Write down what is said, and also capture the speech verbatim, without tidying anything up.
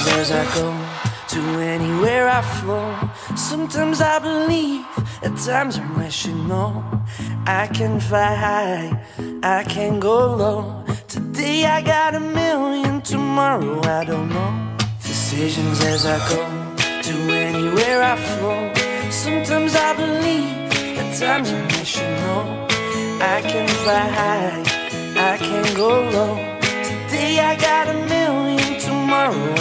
as I go, to anywhere I flow. Sometimes I believe, at times I'm wishing, no. I can fly high, I can go low. Today I got a million, tomorrow I don't know. Decisions as I go, to anywhere I flow. Sometimes I believe, at times I'm wishing, no. I can fly high, I can go low. Today I got a million, tomorrow